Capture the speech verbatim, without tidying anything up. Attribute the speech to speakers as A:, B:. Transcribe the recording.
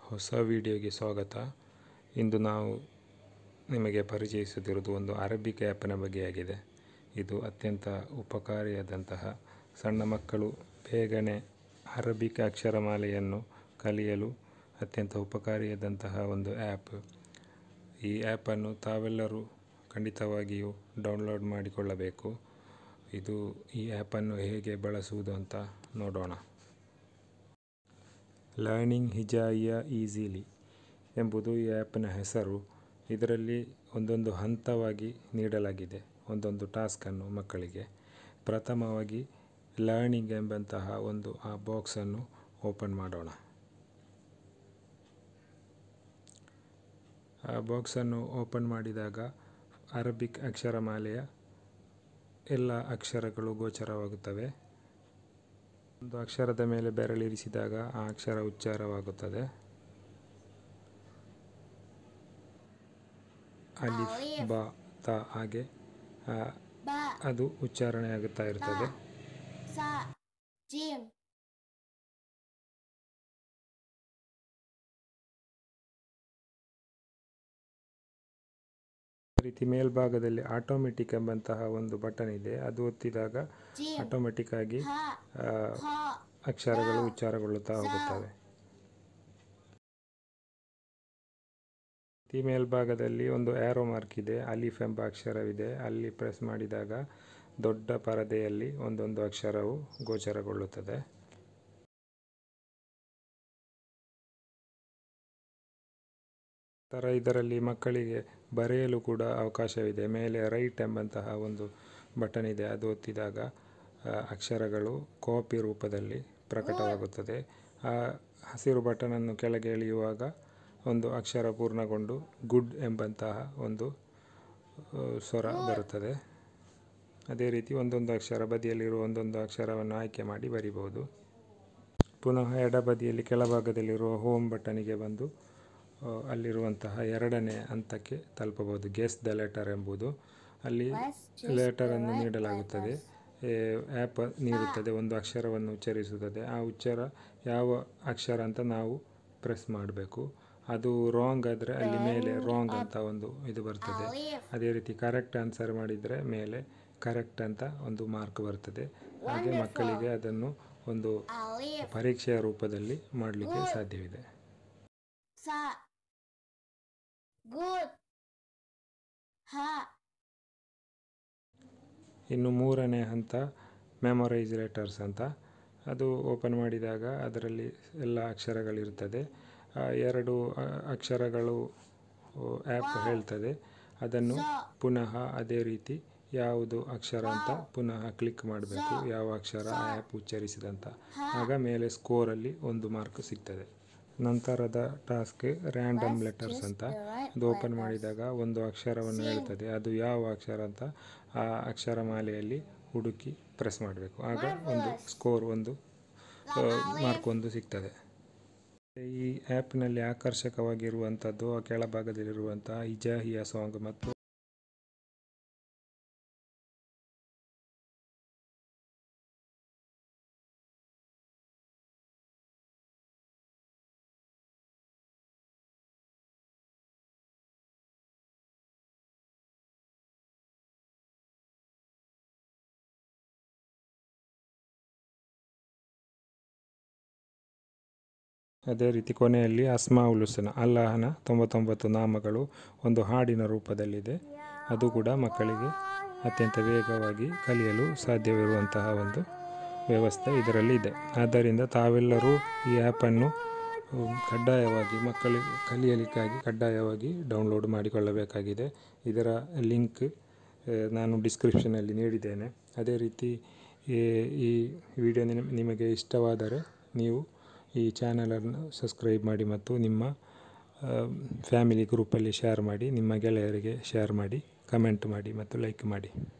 A: ಹೊಸ ವಿಡಿಯೋಗೆ ಸ್ವಾಗತ. ಇಂದು ನಾವು ನಿಮಗೆ ಪರಿಚಯಿಸುತ್ತಿರುವುದು ಒಂದು ಅರಬಿಕ್ ಆ್ಯಪ್ನ ಬಗ್ಗೆಯಾಗಿದೆ. ಇದು ಅತ್ಯಂತ ಉಪಕಾರಿಯಾದಂತಹ ಸಣ್ಣ ಮಕ್ಕಳು ಬೇಗನೆ ಅರಬಿಕ್ ಅಕ್ಷರಮಾಲೆಯನ್ನು ಕಲಿಯಲು ಅತ್ಯಂತ ಉಪಕಾರಿಯಾದಂತಹ ಒಂದು ಆ್ಯಪ್. ಈ ಆ್ಯಪನ್ನು ತಾವೆಲ್ಲರೂ ಖಂಡಿತವಾಗಿಯೂ ಡೌನ್ಲೋಡ್ ಮಾಡಿಕೊಳ್ಳಬೇಕು. ಇದು ಈ ಆ್ಯಪನ್ನು ಹೇಗೆ ಬಳಸುವುದು ಅಂತ ನೋಡೋಣ. ಲರ್ನಿಂಗ್ ಹಿಜಾಯಿಯಾ ಈಸಿಲಿ ಎಂಬುದು ಈ ಆ್ಯಪ್ನ ಹೆಸರು. ಇದರಲ್ಲಿ ಒಂದೊಂದು ಹಂತವಾಗಿ ನೀಡಲಾಗಿದೆ ಒಂದೊಂದು ಟಾಸ್ಕನ್ನು ಮಕ್ಕಳಿಗೆ. ಪ್ರಥಮವಾಗಿ ಲರ್ನಿಂಗ್ ಎಂಬಂತಹ ಒಂದು ಆ ಬಾಕ್ಸನ್ನು ಓಪನ್ ಮಾಡೋಣ. ಆ ಬಾಕ್ಸನ್ನು ಓಪನ್ ಮಾಡಿದಾಗ ಅರಬಿಕ್ ಅಕ್ಷರಮಾಲೆಯ ಎಲ್ಲ ಅಕ್ಷರಗಳು ಗೋಚರವಾಗುತ್ತವೆ. ಒಂದು ಅಕ್ಷರದ ಮೇಲೆ ಬೆರಳಿರಿಸಿದಾಗ ಆ ಅಕ್ಷರ ಉಚ್ಚಾರವಾಗುತ್ತದೆ. ಅಲಿಫ್, ಬಾ, ತ ಹಾಗೆ ಅದು ಉಚ್ಚಾರಣೆ ಆಗುತ್ತಾ ಇರ್ತದೆ. ರೀತಿ ಮೇಲ್ಭಾಗದಲ್ಲಿ ಆಟೋಮೆಟಿಕ್ ಎಂಬಂತಹ ಒಂದು ಬಟನ್ ಇದೆ. ಅದು ಒತ್ತಿದಾಗ ಆಟೋಮೆಟಿಕ್ ಆಗಿ ಅಕ್ಷರಗಳು ಉಚ್ಚಾರಗೊಳ್ಳುತ್ತಾ ಹೋಗುತ್ತವೆ. ಈ ಮೇಲ್ಭಾಗದಲ್ಲಿ ಒಂದು ಆರೋ ಮಾರ್ಕ್ ಇದೆ, ಅಲಿಫ್ ಎಂಬ ಅಕ್ಷರವಿದೆ. ಅಲ್ಲಿ ಪ್ರೆಸ್ ಮಾಡಿದಾಗ ದೊಡ್ಡ ಪರದೆಯಲ್ಲಿ ಒಂದೊಂದು ಅಕ್ಷರವು ಗೋಚರಗೊಳ್ಳುತ್ತದೆ. ತರ ಇದರಲ್ಲಿ ಮಕ್ಕಳಿಗೆ ಬರೆಯಲು ಕೂಡ ಅವಕಾಶವಿದೆ. ಮೇಲೆ ರೈಟ್ ಎಂಬಂತಹ ಒಂದು ಬಟನ್ ಇದೆ. ಅದು ಒತ್ತಿದಾಗ ಅಕ್ಷರಗಳು ಕಾಪಿ ರೂಪದಲ್ಲಿ ಪ್ರಕಟವಾಗುತ್ತದೆ. ಆ ಹಸಿರು ಬಟನನ್ನು ಕೆಳಗೆ ಎಳೆಯುವಾಗ ಒಂದು ಅಕ್ಷರ ಪೂರ್ಣಗೊಂಡು ಗುಡ್ ಎಂಬಂತಹ ಒಂದು ಸ್ವರ ಬರುತ್ತದೆ. ಅದೇ ರೀತಿ ಒಂದೊಂದು ಅಕ್ಷರ ಬದಿಯಲ್ಲಿರುವ ಒಂದೊಂದು ಅಕ್ಷರವನ್ನು ಆಯ್ಕೆ ಮಾಡಿ ಬರಿಬಹುದು. ಪುನಃ ಎಡಬದಿಯಲ್ಲಿ ಕೆಳಭಾಗದಲ್ಲಿರುವ ಹೋಮ್ ಬಟನಿಗೆ ಬಂದು ಅಲ್ಲಿರುವಂತಹ ಎರಡನೇ ಹಂತಕ್ಕೆ ತಲುಪಬಹುದು. ಗೆಸ್ ದ ಲೆಟರ್ ಎಂಬುದು. ಅಲ್ಲಿ ಲೆಟರನ್ನು ನೀಡಲಾಗುತ್ತದೆ. ಆ್ಯಪ್ ನೀಡುತ್ತದೆ, ಒಂದು ಅಕ್ಷರವನ್ನು ಉಚ್ಚರಿಸುತ್ತದೆ. ಆ ಉಚ್ಚಾರ ಯಾವ ಅಕ್ಷರ ಅಂತ ನಾವು ಪ್ರೆಸ್ ಮಾಡಬೇಕು. ಅದು ರಾಂಗ್ ಆದರೆ ಅಲ್ಲಿ ಮೇಲೆ ರಾಂಗ್ ಅಂತ ಒಂದು ಇದು ಬರ್ತದೆ. ಅದೇ ರೀತಿ ಕರೆಕ್ಟ್ ಆನ್ಸರ್ ಮಾಡಿದರೆ ಮೇಲೆ ಕರೆಕ್ಟ್ ಅಂತ ಒಂದು ಮಾರ್ಕ್ ಬರ್ತದೆ. ಹಾಗೆ ಮಕ್ಕಳಿಗೆ ಅದನ್ನು ಒಂದು ಪರೀಕ್ಷೆಯ ರೂಪದಲ್ಲಿ ಮಾಡಲಿಕ್ಕೆ ಸಾಧ್ಯವಿದೆ. ಇನ್ನು ಮೂರನೇ ಹಂತ ಮೆಮೊರೈಸ್ ಲೆಟರ್ಸ್ ಅಂತ. ಅದು ಓಪನ್ ಮಾಡಿದಾಗ ಅದರಲ್ಲಿ ಎಲ್ಲ ಅಕ್ಷರಗಳಿರ್ತದೆ. ಎರಡು ಅಕ್ಷರಗಳು ಆ್ಯಪ್ ಹೇಳ್ತದೆ. ಅದನ್ನು ಪುನಃ ಅದೇ ರೀತಿ ಯಾವುದು ಅಕ್ಷರ ಅಂತ ಪುನಃ ಕ್ಲಿಕ್ ಮಾಡಬೇಕು, ಯಾವ ಅಕ್ಷರ ಆ್ಯಪ್ ಉಚ್ಚರಿಸಿದಂತ. ಆಗ ಮೇಲೆ ಸ್ಕೋರಲ್ಲಿ ಒಂದು ಮಾರ್ಕ್ ಸಿಗ್ತದೆ. ನಂತರದ ಟಾಸ್ಕ್ ರ್ಯಾಂಡಮ್ ಲೆಟರ್ಸ್ ಅಂತ. ಅದು ಓಪನ್ ಮಾಡಿದಾಗ ಒಂದು ಅಕ್ಷರವನ್ನು ಹೇಳ್ತದೆ. ಅದು ಯಾವ ಅಕ್ಷರ ಅಂತ ಆ ಅಕ್ಷರಮಾಲೆಯಲ್ಲಿ ಹುಡುಕಿ ಪ್ರೆಸ್ ಮಾಡಬೇಕು. ಆಗ ಒಂದು ಸ್ಕೋರ್ ಒಂದು ಮಾರ್ಕ್ ಒಂದು ಸಿಗ್ತದೆ. ಈ ಆ್ಯಪ್ನಲ್ಲಿ ಆಕರ್ಷಕವಾಗಿರುವಂಥದ್ದು ಕೆಳಭಾಗದಲ್ಲಿರುವಂತಹ ಹಿಜಾಯಿಯಾ ಸಾಂಗ್ ಮತ್ತು ಅದೇ ರೀತಿ ಕೊನೆಯಲ್ಲಿ ಅಸ್ಮಾಉಲ್ ಹುಸ್ನಾ, ಅಲ್ಲಾಹನ ತೊಂಬತ್ತೊಂಬತ್ತು ನಾಮಗಳು ಒಂದು ಹಾಡಿನ ರೂಪದಲ್ಲಿದೆ. ಅದು ಕೂಡ ಮಕ್ಕಳಿಗೆ ಅತ್ಯಂತ ವೇಗವಾಗಿ ಕಲಿಯಲು ಸಾಧ್ಯವಿರುವಂತಹ ಒಂದು ವ್ಯವಸ್ಥೆ ಇದರಲ್ಲಿ ಇದೆ. ಆದ್ದರಿಂದ ತಾವೆಲ್ಲರೂ ಈ ಆ್ಯಪನ್ನು ಕಡ್ಡಾಯವಾಗಿ ಮಕ್ಕಳಿಗೆ ಕಲಿಯಲಿಕ್ಕಾಗಿ ಕಡ್ಡಾಯವಾಗಿ ಡೌನ್ಲೋಡ್ ಮಾಡಿಕೊಳ್ಳಬೇಕಾಗಿದೆ. ಇದರ ಲಿಂಕ್ ನಾನು ಡಿಸ್ಕ್ರಿಪ್ಷನಲ್ಲಿ ನೀಡಿದ್ದೇನೆ. ಅದೇ ರೀತಿ ಈ ವಿಡಿಯೋ ನಿಮಗೆ ಇಷ್ಟವಾದರೆ ನೀವು ಈ ಚಾನಲನ್ನು ಸಬ್ಸ್ಕ್ರೈಬ್ ಮಾಡಿ ಮತ್ತು ನಿಮ್ಮ ಫ್ಯಾಮಿಲಿ ಗ್ರೂಪಲ್ಲಿ ಶೇರ್ ಮಾಡಿ, ನಿಮ್ಮ ಗೆಳೆಯರಿಗೆ ಶೇರ್ ಮಾಡಿ, ಕಮೆಂಟ್ ಮಾಡಿ ಮತ್ತು ಲೈಕ್ ಮಾಡಿ.